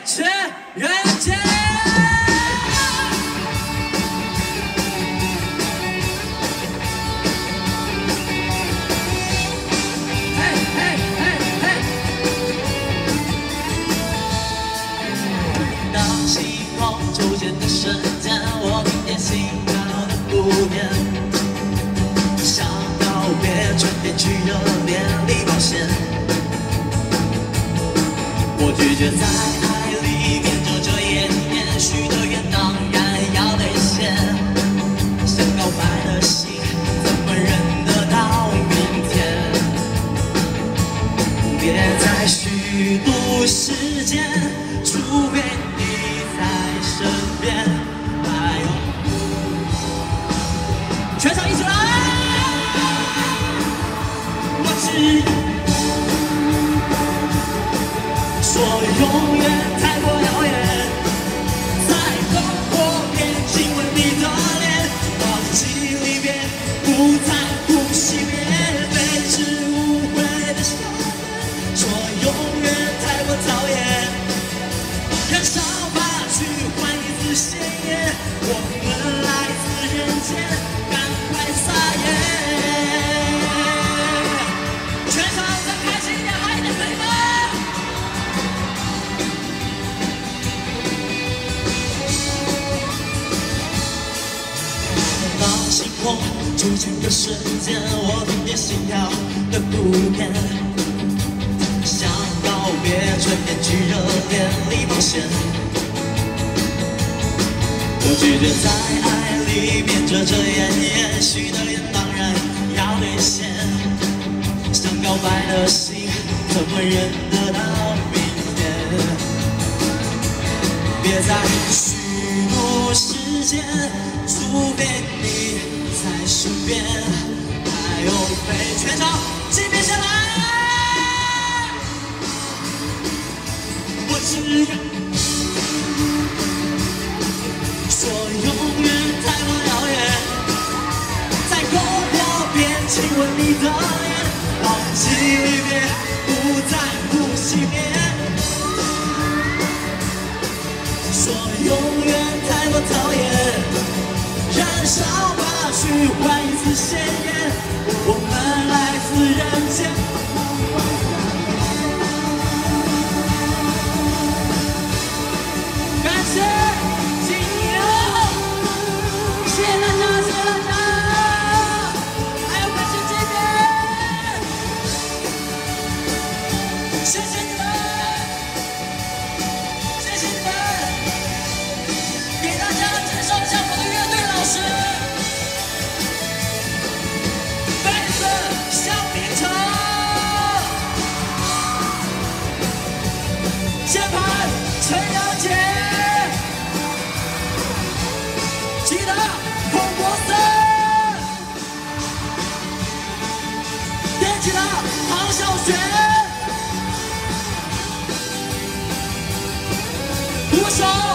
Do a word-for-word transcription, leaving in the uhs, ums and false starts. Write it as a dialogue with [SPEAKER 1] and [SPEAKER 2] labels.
[SPEAKER 1] 全人间。嘿嘿嘿嘿。当星空出现的瞬间，我听见心跳的不变，想告别，春天去热恋里冒险。 我拒绝在爱里面遮遮掩掩，许的愿当然要兑现。想告白的心，怎么忍得到明天？别再虚度时间，除非你在身边。还有，全场一起来！我只。 说永远太过遥远，在篝火边亲吻你的脸，忘记离别，不在乎熄灭，被指误会的笑脸。说永远太过讨厌，燃烧吧去换一次鲜艳，我们来自人间，赶快撒野。全场再开心一点，嗨一点，可以吗？ 星空出现的瞬间，我听见心跳的不变。想告别，春天去热恋里冒险。我拒绝在爱里面遮遮掩掩，许的愿当然要兑现。想告白的心，怎么忍得到明天？别再虚度时间，除非你。 在身边，还有被全场击变下来。我只要说永远太过遥远，在篝火边亲吻你的脸，忘记离别，不在乎熄灭。说永远太过讨厌。 燃烧吧，去换一次鲜艳。我们来自人间。感谢金牛，谢谢大家，谢谢大家，还有感谢这边，谢谢你们，谢谢你们，给大家介绍一下我的乐队。 老师，贝斯小明成，键盘陈阳杰，吉他孔博森，电吉他唐小璇，鼓手。